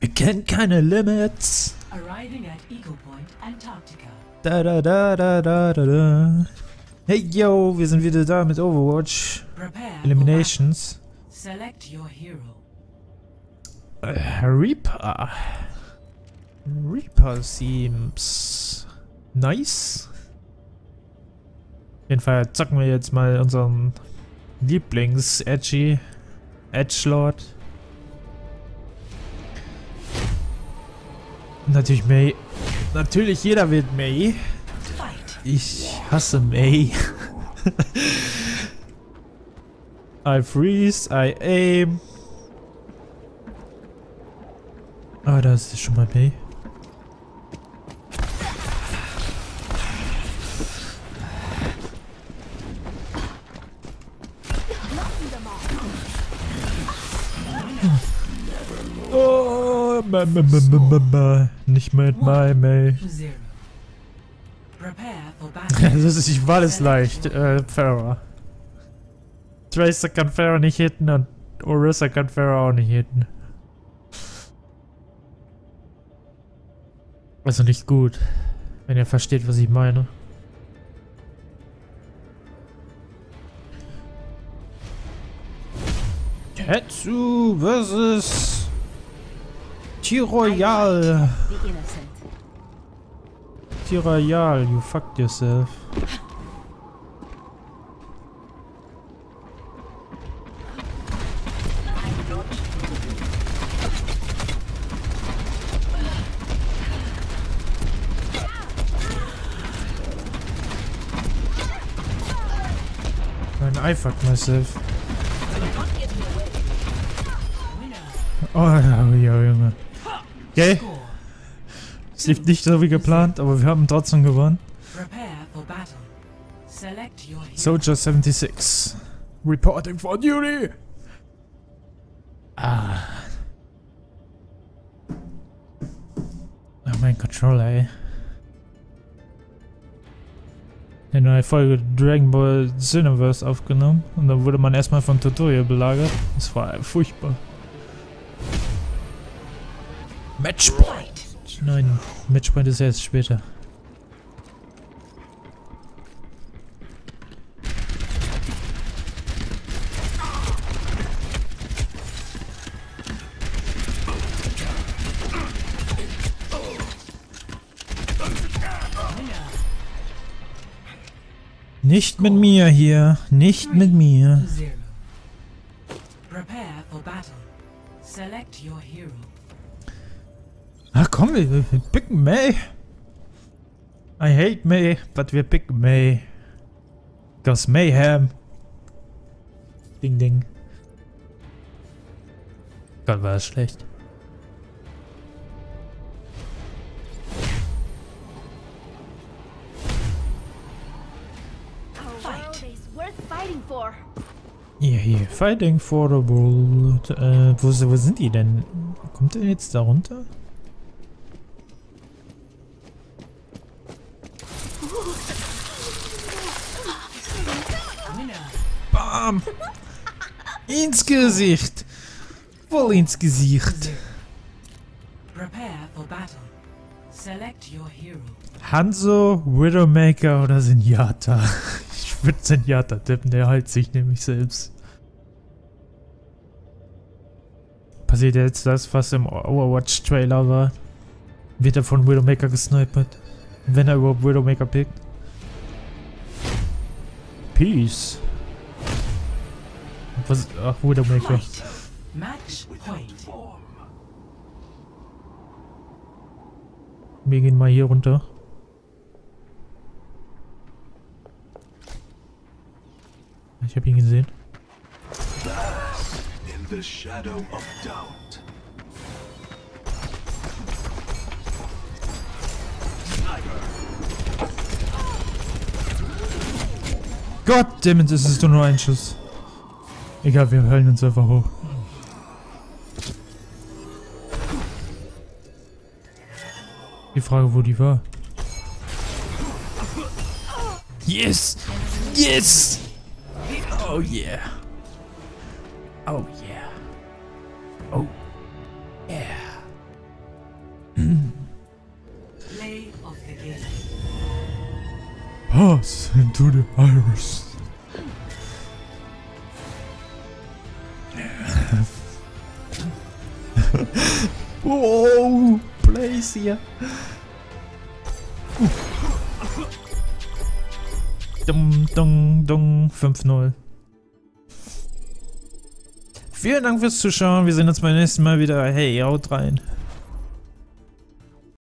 Wir kennen keine Limits. Arriving at Eagle Point, Antarctica. Da da da da da da da. Hey yo, wir sind wieder da mit Overwatch. Prepare Eliminations. Select your hero. Reaper. Reaper seems nice. Auf jeden Fall zocken wir jetzt mal unseren Lieblings-Edgy Edgelord. Natürlich Mei. Natürlich jeder will Mei. Ich hasse Mei. I freeze, I aim. Ah, da ist schon mal Mei. Oh, nicht mit My Mei. Ich war es leicht, Pharah. Tracer kann Pharah nicht hitten und Orisa kann Pharah auch nicht hitten. Also nicht gut, wenn ihr versteht, was ich meine. Tetsu versus T-Royal. T-Royal, you fucked yourself. I fucked myself. Oh ja, Junge. Okay. Es lief nicht so wie geplant, aber wir haben trotzdem gewonnen. Soldier 76. Reporting for duty. Ah. Oh, mein Controller, ey. In einer Folge Dragon Ball Xenoverse aufgenommen und dann wurde man erstmal vom Tutorial belagert. Das war furchtbar. Matchpoint! Nein, Matchpoint ist erst später. Nicht mit mir hier, nicht mit mir. Ach komm, wir picken Mei. I hate Mei, but wir picken Mei. Cause Mayhem. Ding ding. Gott, war das schlecht. Hier, fighting for the world. Wo sind die denn? Kommt der jetzt da runter? Bam! Ins Gesicht! Voll ins Gesicht! Hanzo, Widowmaker oder Zenyatta? Ich würde Zenyatta tippen, der heilt sich nämlich selbst. Passiert jetzt das, was im Overwatch-Trailer war? Wird er von Widowmaker gesnipert? Wenn er überhaupt Widowmaker pickt? Peace. Was? Ach, Widowmaker. Wir gehen mal hier runter. Ich habe ihn gesehen. In the shadow of doubt. Goddammit, es ist doch nur ein Schuss. Egal, wir heulen uns einfach hoch. Die Frage, wo die war. Yes! Yes! Oh yeah! Oh yeah! Oh yeah! Pass into the iris. Wow, Blaze hier. Dumm, dumm, dumm, 5-0. Vielen Dank fürs Zuschauen. Wir sehen uns beim nächsten Mal wieder. Hey, haut rein.